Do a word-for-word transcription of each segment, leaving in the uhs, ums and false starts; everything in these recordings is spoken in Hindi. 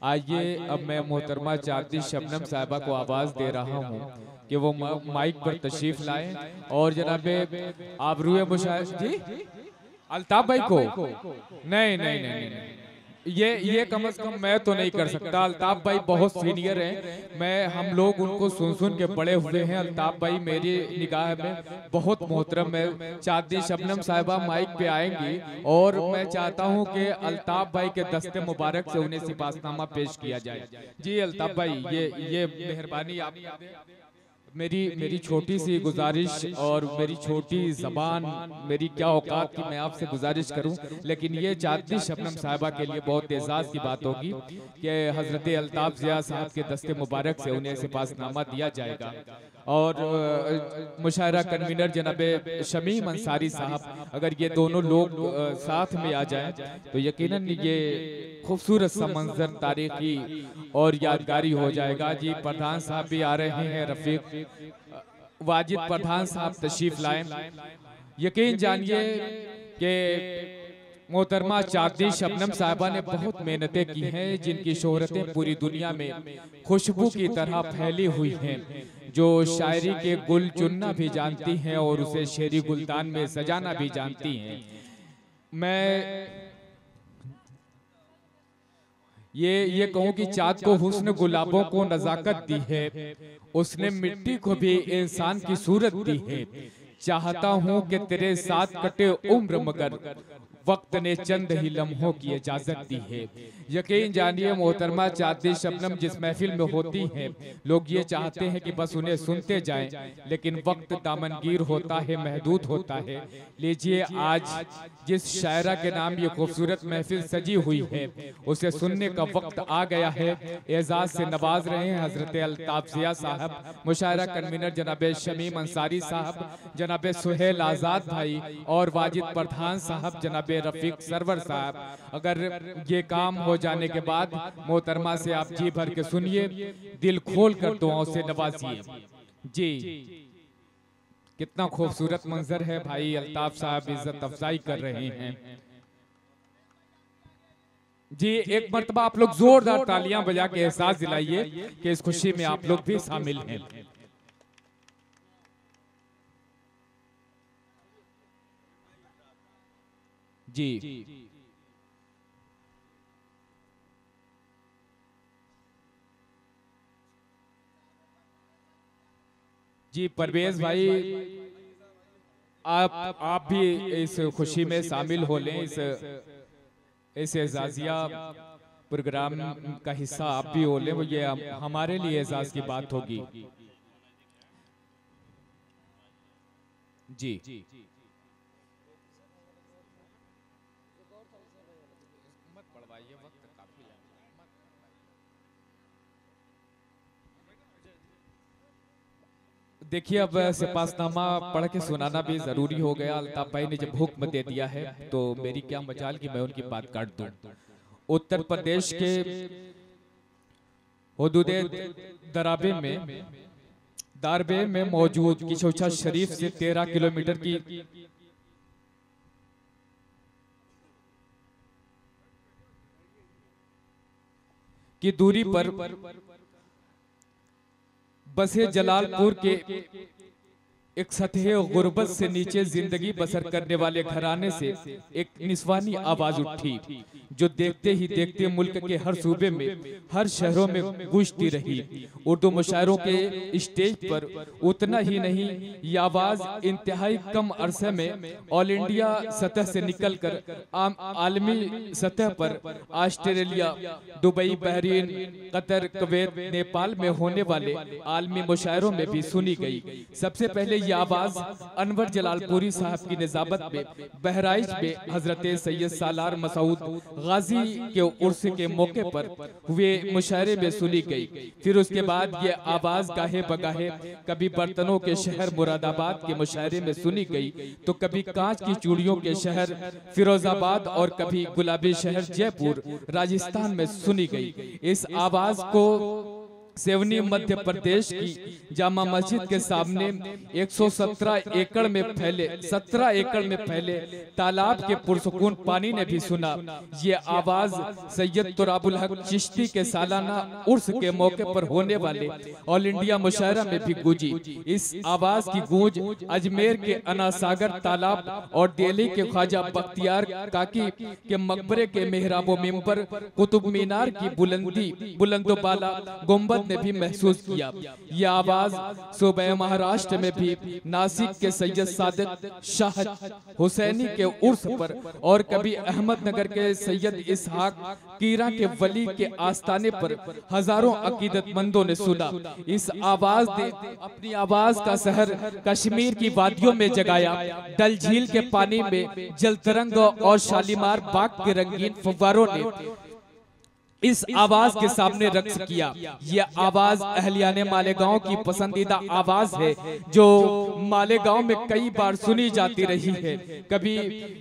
आइए अब मैं मोहतरमा चांदनी शबनम साहिबा को आवाज़ दे रहा हूँ कि वो माइक पर तशरीफ लाएं और जनाबे आबरूए मुशाहिद जी अल्ताफ भाई को नहीं नहीं नहीं नहीं ये ये कम से कम मैं तो नहीं कर सकता। अल्ताफ भाई बहुत सीनियर हैं, मैं हम लोग उनको सुन सुन के बड़े हुए हैं। अल्ताफ भाई मेरी निगाह में बहुत मोहतरम है। चांदनी शबनम साहिबा माइक पे आएंगी और मैं चाहता हूं कि अल्ताफ भाई के दस्ते मुबारक से उन्हें सिपासनामा पेश किया जाए। जी अल्ताफ भाई, ये ये मेहरबानी आप मेरी मेरी छोटी सी गुजारिश और मेरी छोटी जबान, मेरी क्या औकात की मैं आपसे गुजारिश करूं, लेकिन ये चांदनी शबनम साहिबा के लिए बहुत एजाज की बात होगी कि हजरत अल्ताफ ज़िया साहब के दस्ते मुबारक से उन्हें सिपासनामा दिया जाएगा। और मुशायरा कन्वीनर जनाबे शमीम अंसारी साहब, अगर ये दोनों लोग साथ में आ जाएं तो यकीनन ये खूबसूरत सा मंजर तारीखी और यादगारी हो जाएगा। जी प्रधान साहब भी आ रहे हैं, रफीक वाजिद प्रधान साहब तशरीफ लाएं। यकीन जानिए कि मोहतरमा चांदनी शबनम साहिबा ने बहुत मेहनतें की हैं, जिनकी शोहरतें पूरी दुनिया में खुशबू की तरह फैली हुई हैं, जो शायरी के गुल चुनना भी जानती हैं और उसे शेरी गुलतान में सजाना भी जानती हैं। मैं ये ये कहूँ कि चाँद को हुस्न गुलाबों को नजाकत दी है, उसने मिट्टी को भी इंसान की सूरत दी है। चाहता हूँ कि तेरे साथ कटे उम्र मगर वक्त ने चंद ही लम्हों की इजाजत दी है। यकीन जानिए मोहतरमा चांदनी शबनम जिस महफिल में होती हैं, लोग ये चाहते हैं कि बस उन्हें सुनते जाएं, लेकिन वक्त दामनगीर होता है, महदूद होता है। लीजिए आज जिस शायरा के नाम ये खूबसूरत महफिल सजी हुई है, उसे सुनने का वक्त आ गया है। एजाज से नवाज रहे हैं हजरत अल्ताफ ज़िया साहब, मुशायरा कन्वीनर जनाब शमीम अंसारी साहब, जनाब सुहेल आज़ाद भाई और वाजिद प्रधान साहब, जनाब रफीक सरवर साहब। अगर ये काम हो जाने के बाद मोहतरमा से आप जी भर के सुनिए, दिल खोल कर दुआओं से नवाजिए। जी कितना खूबसूरत मंजर है भाई, अल्ताफ साहब इज्जत अफजाई कर रहे हैं। जी एक मर्तबा आप लोग जोरदार तालियां बजा के एहसास दिलाइए कि इस खुशी में आप लोग भी शामिल हैं। जी जी परवेज भाई, आप आप भी इस खुशी में शामिल हो लें। इस इस एजाजिया प्रोग्राम का हिस्सा आप भी हो लें, वो ये हमारे लिए एजाज की बात होगी। जी देखिए अब सिपासनामा पढ़ के सुनाना भी जरूरी हो गया। अल्ताफ भाई ने जब हुक्म दे दिया है तो मेरी क्या मजाल कि मैं उनकी बात काट दूं। उत्तर प्रदेश के हुदूदे दराबे में दारबे में मौजूद किशोचा शरीफ से तेरह किलोमीटर की की दूरी पर बसे जलालपुर के एक सतह गुर्बत से नीचे जिंदगी बसर करने वाले घराने से एक निस्वानी आवाज उठी, जो देखते ही देखते मुल्क के हर सूबे में, हर शहरों में गूंजती रही। उर्दू मुशायरों के स्टेज पर उतना ही नहीं, ये आवाज इंतहाई कम अरसे में ऑल इंडिया सतह से निकलकर आलमी सतह पर Australia, Dubai, Bahrain, Qatar, Kuwait, Nepal में होने वाले आलमी मुशायरों में भी सुनी गई। सबसे पहले ये आवाज अनवर जलालपुरी साहब की निजामत में बहराइच में हजरत सैयद सालार मसूद गाजी के उर्स के मौके पर हुए मुशायरे में सुनी गई। फिर उसके बाद ये आवाज गाहे बगाहे कभी बर्तनों के शहर मुरादाबाद के मुशायरे में सुनी गई, तो कभी कांच की चूड़ियों के शहर फिरोजाबाद और कभी गुलाबी शहर जयपुर राजस्थान में सुनी गई। इस आवाज को सेवनी मध्य प्रदेश की जामा मस्जिद के सामने एक सौ सत्रह एकड़ में फैले सत्रह एकड़ में फैले तालाब के पुरसकून पानी ने भी सुना। ये आवाज सैयद तुराबुल हक चिश्ती के सालाना उर्स के मौके पर होने वाले ऑल इंडिया मुशायरा में भी गूंजी। इस आवाज की गूंज अजमेर के अनासागर तालाब और दिल्ली के ख्वाजा बख्तियार काकी के मकबरे के मेहराबो मिंबर, कुतुब मीनार की बुलंदी बुलंदोबाला गुंबद ने भी महसूस किया। यह आवाज सूबे महाराष्ट्र में भी नासिक के सैयद सादिक शाह हुसैनी के उर्स पर और कभी अहमदनगर के सैयद इसहाक कीरा के वली के आस्थाने पर हजारों अकीदतमंदों ने सुना। इस आवाज ने अपनी आवाज का शहर कश्मीर की वादियों में जगाया। डल झील के पानी में जलतरंग और शालीमार बाग के रंगीन फव्वारों ने इस आवाज के सामने रक्स किया। यह आवाज अहलियाने मालेगांव की पसंदीदा आवाज है जो मालेगांव में कई बार सुनी जाती रही है। कभी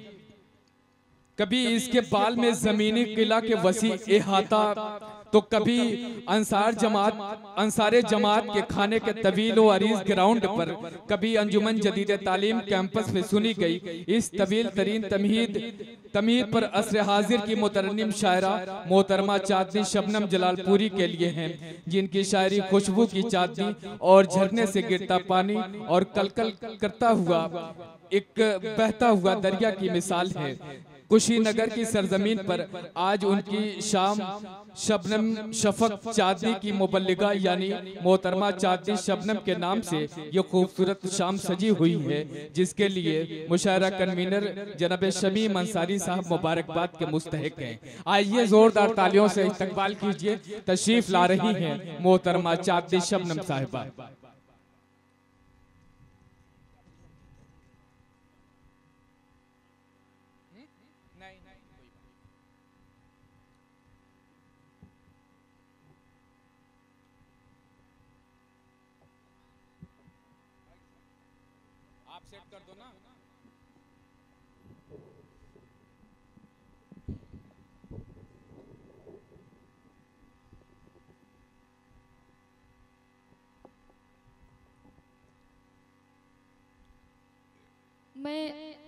कभी इसके बाल में जमीनी किला के वसी इहाता तो कभी अंसार जमात अंसारे जमात के खाने के तवील व अरीज ग्राउंड पर, कभी अंजुमन जदीद तालीम कैंपस में सुनी गई। इस तवील तरीन तमहीद तमहीद पर असर हाजिर की मुतरन्निम शायरा मोहतरमा चांदनी शबनम जलालपुरी के लिए हैं, जिनकी शायरी खुशबू की चांदनी और झरने से गिरता पानी और कलकल करता हुआ एक बहता हुआ दरिया की मिसाल है। कुशीनगर की सरजमीन पर आज उनकी शाम शबनम शफक चांदनी की मुबल्लिगा यानी मोहतरमा चांदनी शबनम के नाम से ये खूबसूरत शाम सजी हुई है, जिसके लिए मुशायरा कन्वीनर जनाब शमीम अंसारी साहब मुबारकबाद के मुस्तहिक हैं। आइए जोरदार तालियों से इस्तकबाल कीजिए। तशरीफ ला रही हैं मोहतरमा चांदनी शबनम साहिबा। आप सेट कर दो ना। मैं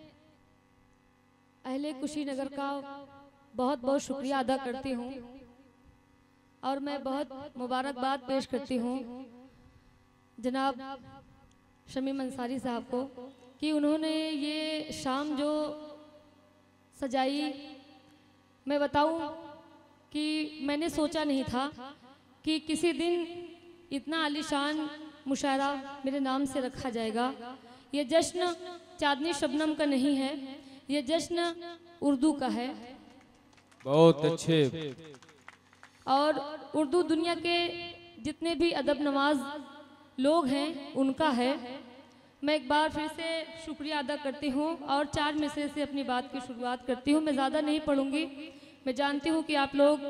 अहले कुशीनगर का बहुत बहुत शुक्रिया अदा करती हूँ और मैं बहुत मुबारकबाद पेश करती हूँ जनाब शमीम अंसारी साहब को कि उन्होंने ये शाम जो सजाई। मैं बताऊं कि मैंने सोचा नहीं था कि किसी दिन इतना आलीशान मुशायरा मेरे नाम से रखा जाएगा। ये जश्न चांदनी शबनम का नहीं है, ये जश्न उर्दू का है। बहुत अच्छे। और उर्दू दुनिया के जितने भी अदब नवाज लोग हैं उनका है। मैं एक बार फिर से शुक्रिया अदा करती हूँ और चार मिसरे से अपनी बात की शुरुआत करती हूँ। मैं ज़्यादा नहीं पढ़ूंगी। मैं जानती हूँ कि आप लोग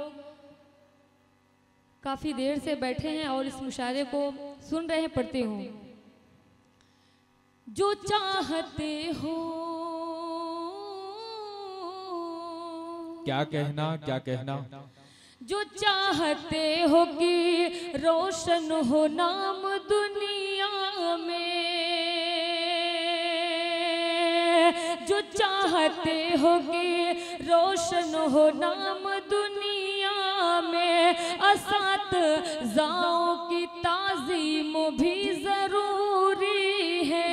काफ़ी देर से बैठे हैं और इस मुशायरे को सुन रहे हैं। पढ़ती हूँ। जो चाहते हो क्या कहना क्या कहना जो चाहते हो कि रोशन हो नाम दुनिया में, जो चाहते हो कि रोशन हो नाम दुनिया में, असातिज़ाओं की ताज़ीम भी ज़रूरी है।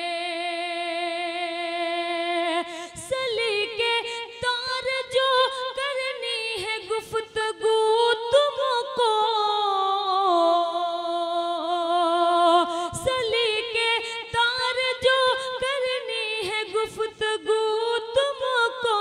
सलीके तार जो करनी है गुफ्तगू तुमको, सलीके तार जो करनी है गुफ्तगू तुमको,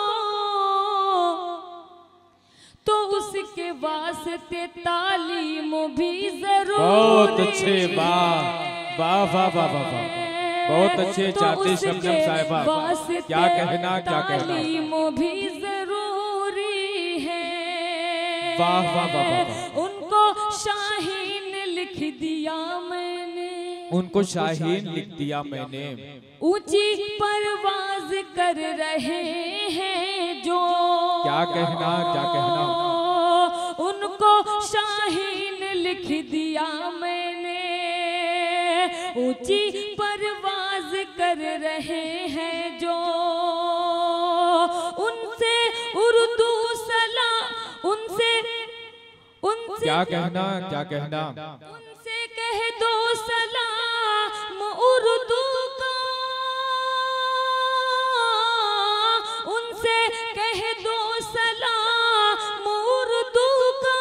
तो उसके वास्ते तालीम भी जरूरी। बहुत अच्छे। वाह वाह वाह वाह वाह, बहुत अच्छे। चांदनी शबनम साहिबा, क्या कहना क्या कहना। तालीम भी जरूरी है। वाह वाह वाह वाह। उनको शाहीन लिख दिया मैंने, उनको शाहीन लिख दिया मैंने। ऊंची परवाज कर रहे हैं जो, क्या कहना क्या कहना। उनको शाहीन लिख दिया मैंने, ऊंची परवाज कर रहे हैं जो, उनसे उर्दू सला, उनसे उनसे क्या कहना क्या कहना उनसे कह दो सलाम उर्दू का, उनसे कह दो सलाम उर्दू का,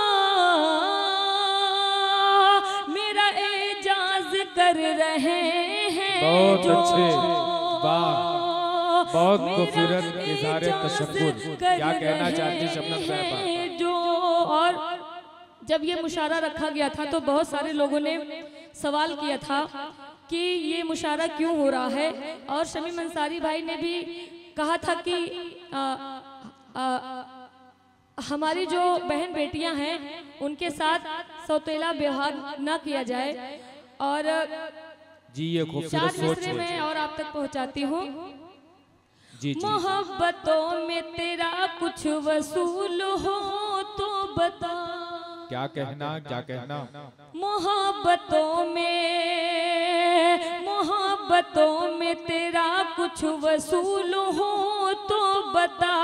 मेरा एजाज कर रहे हैं। बहुत जो अच्छे, वाह, बहुत खूबसूरत इज़हार तशक्कुर। क्या कहना चाहती शबनम साहिबा? जो और जब ये मुशायरा रखा गया था तो बहुत सारे लोगों ने सवाल किया था कि ये मुशायरा क्यों हो रहा है, और शमीम अंसारी भाई ने भी कहा था कि आ, आ, हमारी जो बहन बेटियां हैं उनके साथ सौतेला व्यवहार न किया जाए। और जी ये चार खूबसूरत सोच मिसरे में है। और आप तक पहुंचाती हूँ। जी जी मोहब्बतों में तेरा कुछ वसूल हो तो बता, क्या कहना क्या कहना मोहब्बतों में, मोहब्बतों में तेरा कुछ वसूल हो तो बता,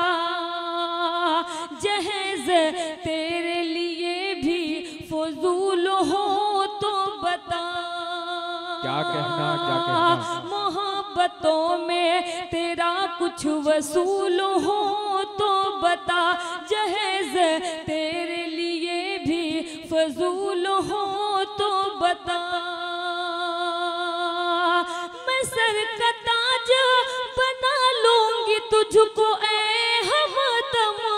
जहेज तेरे लिए भी फजूल हो तो बता, क्या कहना क्या कहना मोहब्बतों में तेरा कुछ वसूल हो तो बता, जहेज तेरे लिए भी फजूल हो तो बता, मैं सर का ताज बना लूंगी तुझको ऐ हमदमा,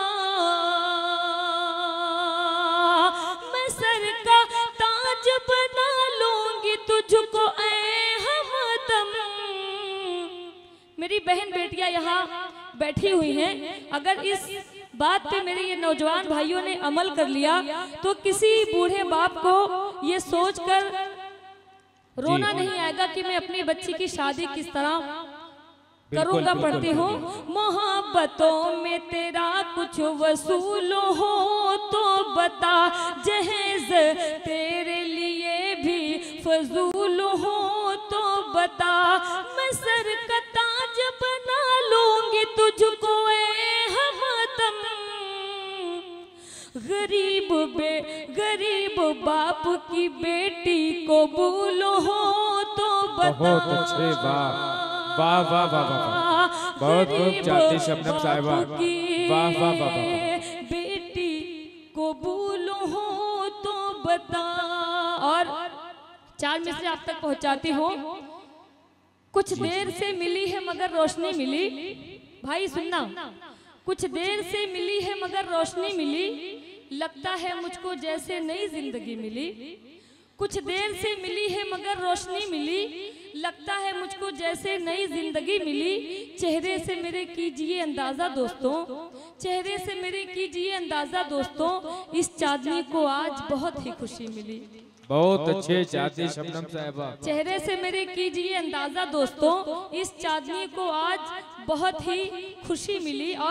मैं सर का ताज बना लूंगी तुझको ऐ हमदम। मेरी बहन बेटियां यहाँ बैठी हुई हैं, अगर इस बात पे मेरे ये नौजवान भाइयों ने अमल कर लिया तो किसी बूढ़े बाप को ये सोचकर रोना नहीं आएगा कि मैं अपनी बच्ची की शादी किस तरह करूंगा। पढ़ती हूँ, मोहब्बतों में तेरा कुछ वसूल हो तो बता, जहेज तेरे लिए भी फजूल हो तो बता, मैं सर का ताज बना लूंगी तुझको ऐ हमदम, गरीब बे गरीब बाप की बेटी को भूल हो तो बता। बहुत अच्छे, वाह वाह वाह वाह वाह, बहुत खूब चाहती शबनम साहिबा, वाह वाह वाह वाह। बेटी को भूल हो तो बता। और चार मिसरे आप तक पहुंचाती हूँ। कुछ देर से मिली है मगर रोशनी मिली, भाई सुनना, कुछ देर से मिली है मगर रोशनी मिली, लगता है मुझको जैसे नई जिंदगी मिली, कुछ देर से मिली है मगर रोशनी मिली, लगता है मुझको जैसे नई जिंदगी मिली, चेहरे से मेरे कीजिए अंदाजा दोस्तों, चेहरे से मेरे कीजिए अंदाजा दोस्तों, इस चांदनी को आज बहुत ही खुशी मिली। बहुत अच्छे चाहती शबनम साहिबा, चेहरे से मेरे कीजिए अंदाजा दोस्तों, इस चांदनी को आज बहुत ही खुशी मिली। और